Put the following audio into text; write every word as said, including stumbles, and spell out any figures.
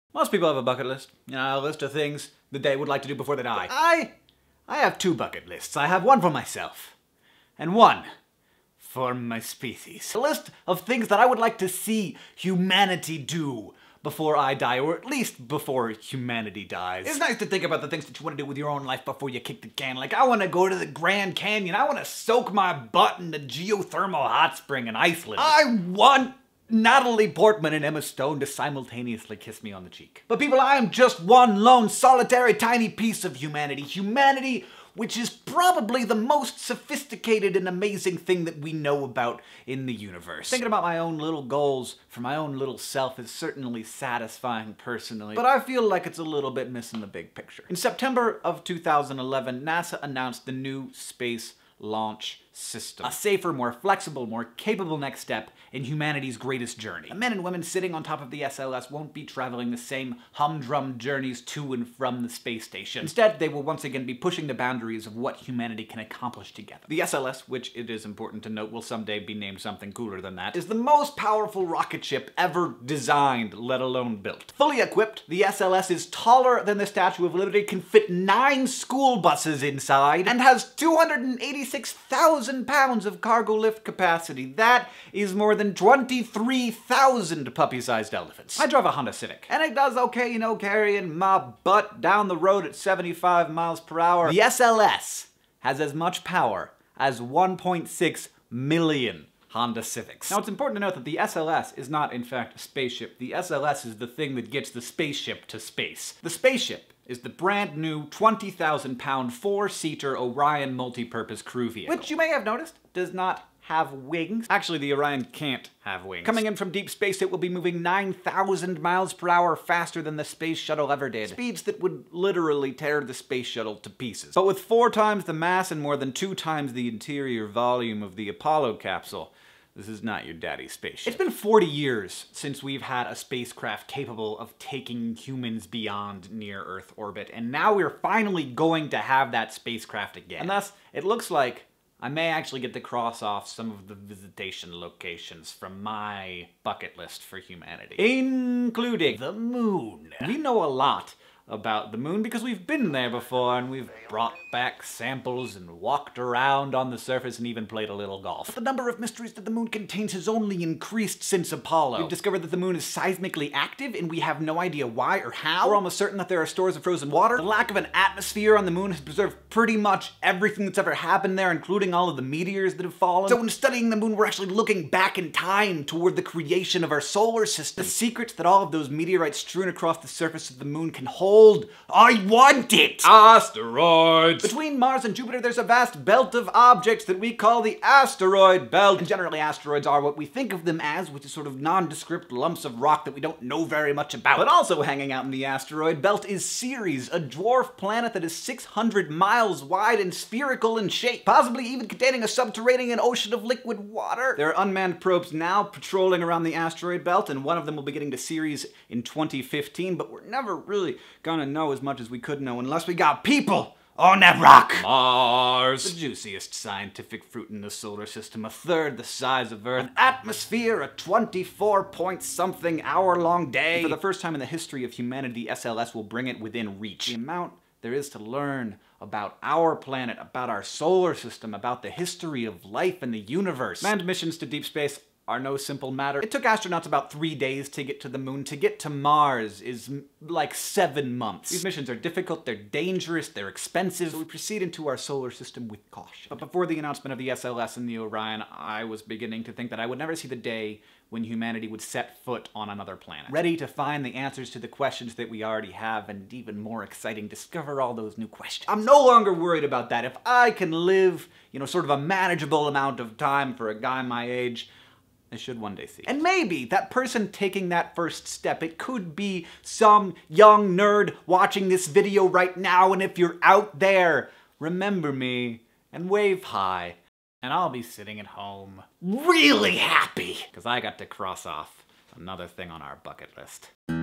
Most people have a bucket list. You know, a list of things that they would like to do before they die. I, I have two bucket lists. I have one for myself, and one for my species. A list of things that I would like to see humanity do before I die, or at least before humanity dies. It's nice to think about the things that you want to do with your own life before you kick the can. Like, I want to go to the Grand Canyon. I want to soak my butt in the geothermal hot spring in Iceland. I want Natalie Portman and Emma Stone to simultaneously kiss me on the cheek. But people, I am just one lone, solitary, tiny piece of humanity. Humanity, which is probably the most sophisticated and amazing thing that we know about in the universe. Thinking about my own little goals for my own little self is certainly satisfying personally, but I feel like it's a little bit missing the big picture. In September of two thousand eleven, NASA announced the new space launch system. A safer, more flexible, more capable next step in humanity's greatest journey. The men and women sitting on top of the S L S won't be traveling the same humdrum journeys to and from the space station. Instead, they will once again be pushing the boundaries of what humanity can accomplish together. The S L S, which it is important to note will someday be named something cooler than that, is the most powerful rocket ship ever designed, let alone built. Fully equipped, the S L S is taller than the Statue of Liberty, can fit nine school buses inside, and has two hundred eighty-six thousand pounds of cargo lift capacity. That is more than twenty-three thousand puppy-sized elephants. I drive a Honda Civic, and it does okay, you know, carrying my butt down the road at seventy-five miles per hour. The S L S has as much power as one point six million Honda Civics. Now, it's important to note that the S L S is not, in fact, a spaceship. The S L S is the thing that gets the spaceship to space. The spaceship is the brand new twenty thousand pound four-seater Orion multi-purpose crew vehicle, which you may have noticed does not have wings. Actually, the Orion can't have wings. Coming in from deep space, it will be moving nine thousand miles per hour faster than the space shuttle ever did. Speeds that would literally tear the space shuttle to pieces. But with four times the mass and more than two times the interior volume of the Apollo capsule, this is not your daddy's spaceship. It's been forty years since we've had a spacecraft capable of taking humans beyond near-Earth orbit, and now we're finally going to have that spacecraft again. And thus, it looks like I may actually get to cross off some of the visitation locations from my bucket list for humanity, including the moon. We know a lot about the moon because we've been there before, and we've brought back samples and walked around on the surface and even played a little golf. But the number of mysteries that the moon contains has only increased since Apollo. We've discovered that the moon is seismically active, and we have no idea why or how. We're almost certain that there are stores of frozen water. The lack of an atmosphere on the moon has preserved pretty much everything that's ever happened there, including all of the meteors that have fallen. So in studying the moon, we're actually looking back in time toward the creation of our solar system. The secrets that all of those meteorites strewn across the surface of the moon can hold. I want it! Asteroids! Between Mars and Jupiter, there's a vast belt of objects that we call the asteroid belt. And generally, asteroids are what we think of them as, which is sort of nondescript lumps of rock that we don't know very much about. But also hanging out in the asteroid belt is Ceres, a dwarf planet that is six hundred miles wide and spherical in shape, possibly even containing a subterranean ocean of liquid water. There are unmanned probes now patrolling around the asteroid belt, and one of them will be getting to Ceres in twenty fifteen, but we're never really gonna know as much as we could know unless we got people on that rock. Mars. The juiciest scientific fruit in the solar system, a third the size of Earth. An atmosphere, a twenty-four point something hour long day. For the first time in the history of humanity, S L S will bring it within reach. The amount there is to learn about our planet, about our solar system, about the history of life and the universe. Manned missions to deep space are no simple matter. It took astronauts about three days to get to the moon. To get to Mars is like seven months. These missions are difficult, they're dangerous, they're expensive, so we proceed into our solar system with caution. But before the announcement of the S L S and the Orion, I was beginning to think that I would never see the day when humanity would set foot on another planet. Ready to find the answers to the questions that we already have, and even more exciting, discover all those new questions. I'm no longer worried about that. If I can live, you know, sort of a manageable amount of time for a guy my age, I should one day see. And maybe that person taking that first step, it could be some young nerd watching this video right now, and if you're out there, remember me and wave hi, and I'll be sitting at home really happy because I got to cross off another thing on our bucket list.